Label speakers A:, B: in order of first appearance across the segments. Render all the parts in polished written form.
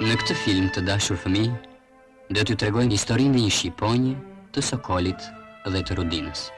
A: Në këtë film të dashur fëmijë, do t'ju tregojmë historinë e një shqiponje, të Sokolit dhe të Rudinës.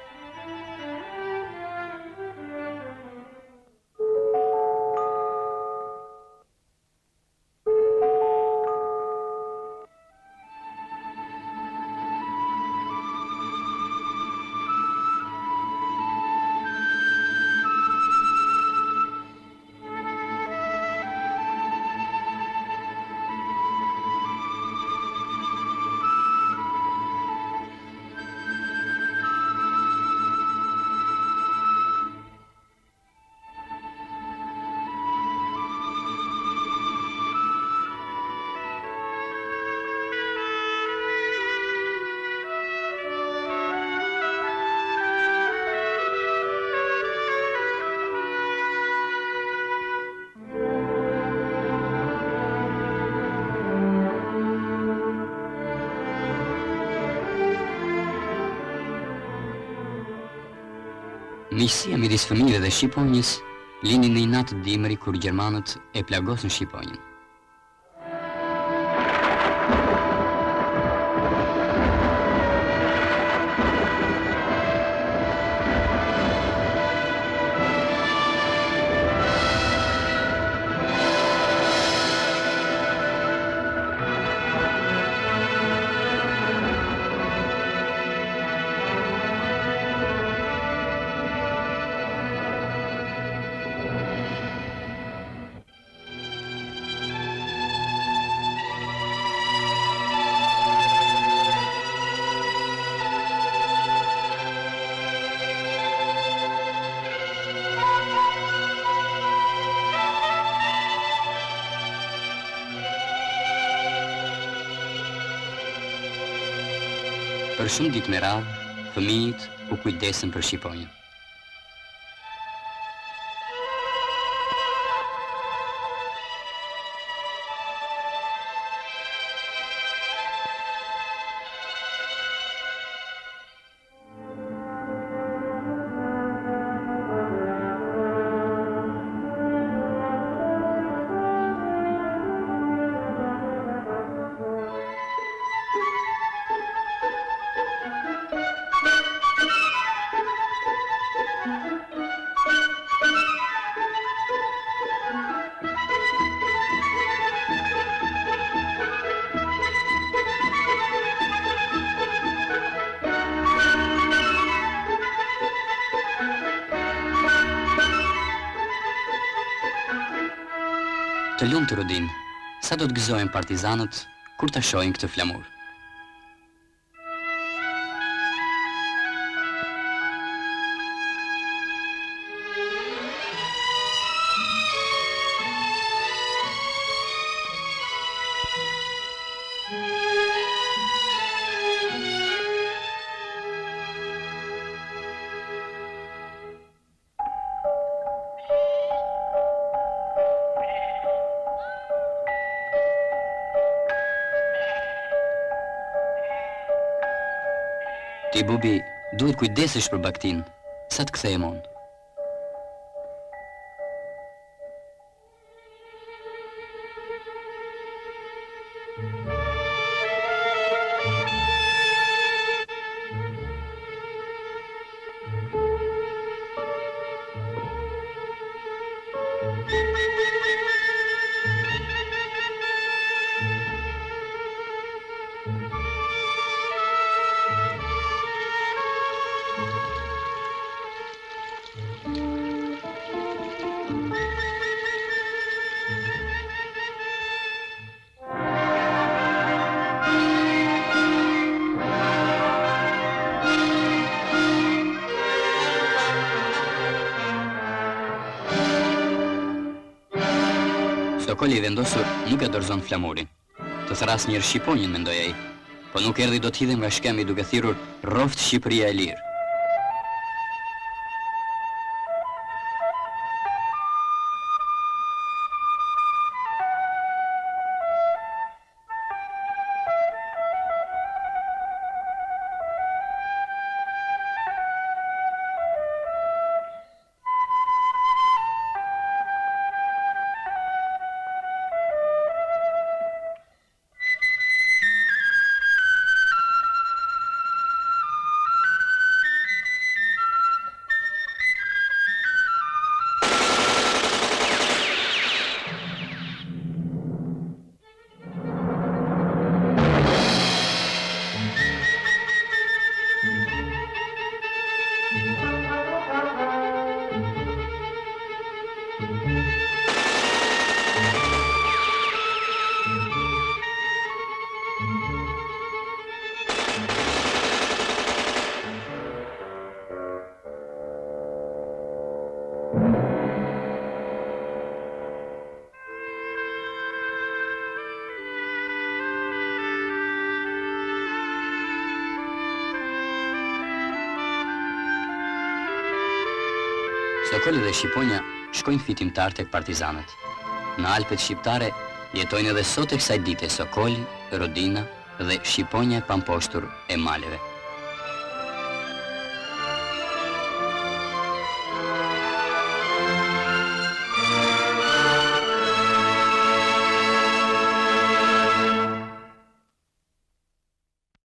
A: Miqësia midis fëmijëve dhe shqiponjës lindi në një natë dimri kur gjermanët e plagosën shqiponjën. Për shumë ditë me radhë, fëmijët u kujdesën për shqiponjën. Të lumë të Rudin, sa do të gëzojnë partizanët kur të shohin këtë flamur? Ti, bubi, duhet kujdesesh për baktin, sa të kthehem unë. Sokoli i vendosur nuk e dorëzon flamurin. Të thras njërë shqiponjën, mendoj ai, po nuk erdhi do t'hidhem nga shkemi duke thirrur "Roft Shqipëria e lirë". Sokoli dhe Shqiponja shkojnë fitimtar tek partizanët. Në Alpet shqiptare jetojnë edhe sot e kësaj dite Sokoli, Rodina dhe Shqiponja e pamposhtur e maleve.